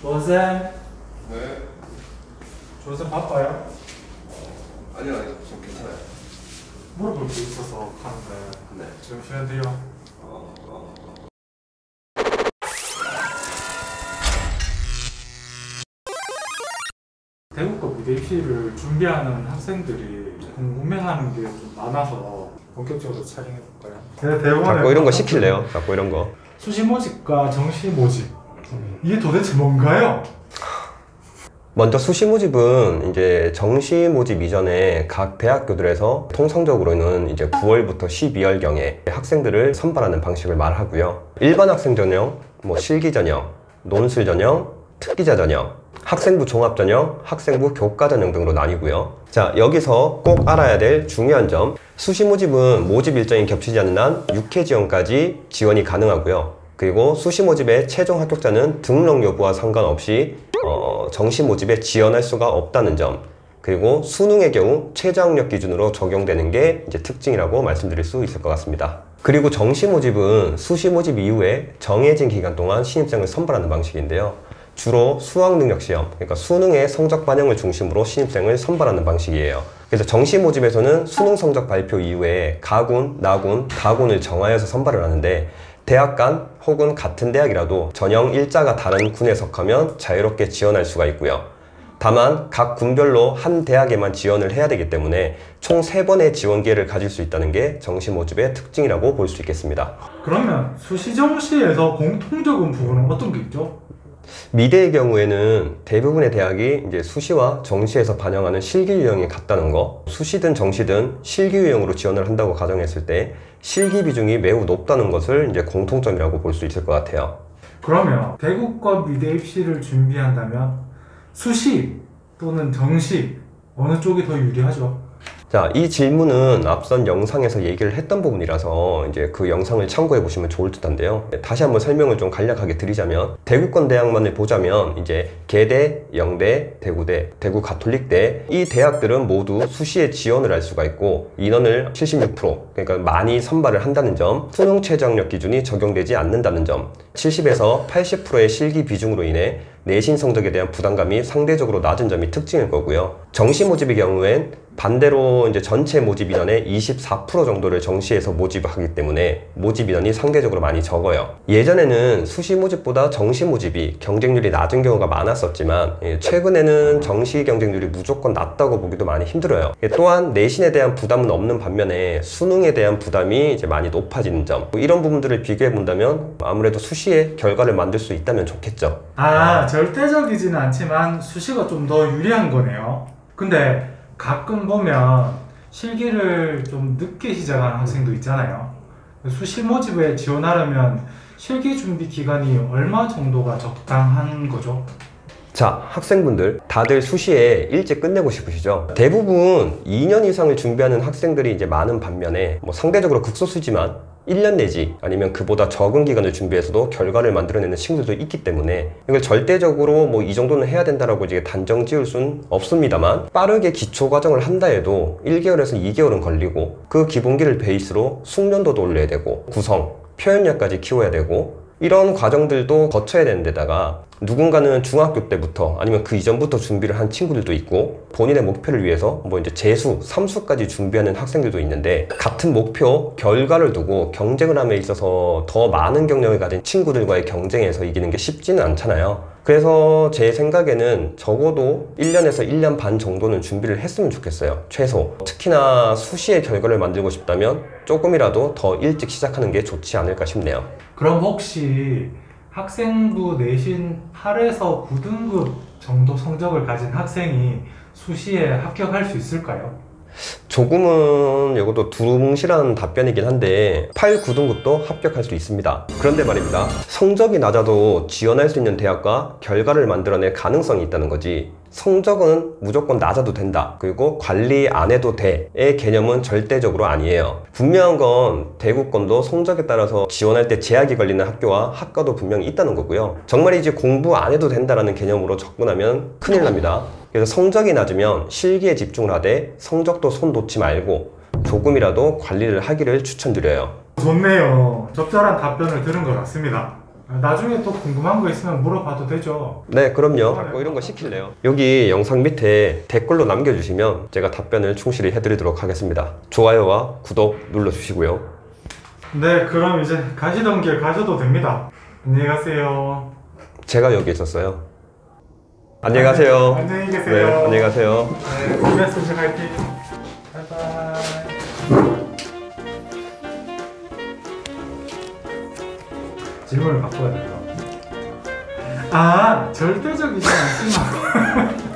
조선쌤? 네. 조선쌤 바빠요? 아니요, 좀 괜찮아요. 물어볼 게 있어서 가는데 네. 지금 시간 돼요? 대국과 미대 입시를 준비하는 학생들이 궁금해하는 게 좀 많아서 본격적으로 촬영해볼까요? 제가 대본에 자꾸 이런 거 시킬래요? 자꾸 이런 거. 수시 모집과 정시 모집 이게 도대체 뭔가요? 먼저 수시 모집은 이제 정시 모집 이전에 각 대학교들에서 통상적으로는 이제 9월부터 12월경에 학생들을 선발하는 방식을 말하고요. 일반 학생 전형, 실기 전형, 논술 전형, 특기자 전형, 학생부 종합 전형, 학생부 교과 전형 등으로 나뉘고요. 자, 여기서 꼭 알아야 될 중요한 점, 수시 모집은 모집 일정이 겹치지 않는 한 6회 지원까지 지원이 가능하고요. 그리고 수시 모집의 최종 합격자는 등록 여부와 상관없이 정시 모집에 지원할 수가 없다는 점, 그리고 수능의 경우 최저학력 기준으로 적용되는 게 이제 특징이라고 말씀드릴 수 있을 것 같습니다. 그리고 정시 모집은 수시 모집 이후에 정해진 기간 동안 신입생을 선발하는 방식인데요. 주로 수학능력시험, 그러니까 수능의 성적 반영을 중심으로 신입생을 선발하는 방식이에요. 그래서 정시 모집에서는 수능 성적 발표 이후에 가군, 나군, 다군을 정하여서 선발을 하는데, 대학 간 혹은 같은 대학이라도 전형 일자가 다른 군에 속하면 자유롭게 지원할 수가 있고요. 다만 각 군별로 한 대학에만 지원을 해야 되기 때문에 총 3번의 지원 기회를 가질 수 있다는 게 정시 모집의 특징이라고 볼 수 있겠습니다. 그러면 수시 정시에서 공통적인 부분은 어떤 게 있죠? 미대의 경우에는 대부분의 대학이 이제 수시와 정시에서 반영하는 실기 유형이 같다는 거, 수시든 정시든 실기 유형으로 지원을 한다고 가정했을 때 실기 비중이 매우 높다는 것을 이제 공통점이라고 볼 수 있을 것 같아요. 그러면 대국과 미대 입시를 준비한다면 수시 또는 정시 어느 쪽이 더 유리하죠? 자, 이 질문은 앞선 영상에서 얘기를 했던 부분이라서 이제 그 영상을 참고해 보시면 좋을 듯한데요. 다시 한번 설명을 좀 간략하게 드리자면, 대구권 대학만을 보자면 이제 계대, 영대, 대구대, 대구 가톨릭대, 이 대학들은 모두 수시에 지원을 할 수가 있고 인원을 76%, 그러니까 많이 선발을 한다는 점, 수능 최저학력 기준이 적용되지 않는다는 점, 70에서 80%의 실기 비중으로 인해 내신 성적에 대한 부담감이 상대적으로 낮은 점이 특징일 거고요. 정시 모집의 경우엔 반대로 이제 전체 모집 인원의 24% 정도를 정시에서 모집하기 때문에 모집 인원이 상대적으로 많이 적어요. 예전에는 수시 모집보다 정시 모집이 경쟁률이 낮은 경우가 많았었지만 최근에는 정시 경쟁률이 무조건 낮다고 보기도 많이 힘들어요. 또한 내신에 대한 부담은 없는 반면에 수능에 대한 부담이 이제 많이 높아지는 점, 이런 부분들을 비교해 본다면 아무래도 수시에 결과를 만들 수 있다면 좋겠죠. 절대적이지는 않지만 수시가 좀 더 유리한 거네요. 근데 가끔 보면 실기를 좀 늦게 시작하는 학생도 있잖아요. 수시 모집에 지원하려면 실기 준비 기간이 얼마 정도가 적당한 거죠? 자, 학생분들 다들 수시에 일찍 끝내고 싶으시죠? 대부분 2년 이상을 준비하는 학생들이 이제 많은 반면에 상대적으로 극소수지만 1년 내지 아니면 그보다 적은 기간을 준비해서도 결과를 만들어내는 친구들도 있기 때문에 이걸 절대적으로 이 정도는 해야 된다라고 이제 단정 지을 수는 없습니다만, 빠르게 기초 과정을 한다 해도 1개월에서 2개월은 걸리고 그 기본기를 베이스로 숙련도도 올려야 되고 구성, 표현력까지 키워야 되고 이런 과정들도 거쳐야 되는 데다가 누군가는 중학교 때부터 아니면 그 이전부터 준비를 한 친구들도 있고 본인의 목표를 위해서 이제 재수, 삼수까지 준비하는 학생들도 있는데, 같은 목표, 결과를 두고 경쟁을 함에 있어서 더 많은 경력을 가진 친구들과의 경쟁에서 이기는 게 쉽지는 않잖아요. 그래서 제 생각에는 적어도 1년에서 1년 반 정도는 준비를 했으면 좋겠어요. 최소. 특히나 수시의 결과를 만들고 싶다면 조금이라도 더 일찍 시작하는 게 좋지 않을까 싶네요. 그럼 혹시 학생부 내신 8에서 9등급 정도 성적을 가진 학생이 수시에 합격할 수 있을까요? 조금은 이것도 두루뭉실한 답변이긴 한데 8, 9등급도 합격할 수 있습니다. 그런데 말입니다, 성적이 낮아도 지원할 수 있는 대학과 결과를 만들어낼 가능성이 있다는 거지, 성적은 무조건 낮아도 된다, 그리고 관리 안 해도 돼의 개념은 절대적으로 아니에요. 분명한 건 대구권도 성적에 따라서 지원할 때 제약이 걸리는 학교와 학과도 분명히 있다는 거고요. 정말이지 공부 안 해도 된다라는 개념으로 접근하면 큰일 납니다. 그래서 성적이 낮으면 실기에 집중을 하되 성적도 손 놓지 말고 조금이라도 관리를 하기를 추천드려요. 좋네요. 적절한 답변을 들은 것 같습니다. 나중에 또 궁금한 거 있으면 물어봐도 되죠. 네, 그럼요. 자꾸 이런 거 시킬래요. 여기 영상 밑에 댓글로 남겨주시면 제가 답변을 충실히 해드리도록 하겠습니다. 좋아요와 구독 눌러주시고요. 네, 그럼 이제 가시던 길 가셔도 됩니다. 안녕히 가세요. 제가 여기 있었어요. 안녕히 가세요. 안녕히 계세요. 네, 안녕히 가세요. 네, 고맙습니다. 화이팅. 바이바이. 질문을 바꿔야 돼요. 절대적이지 않지만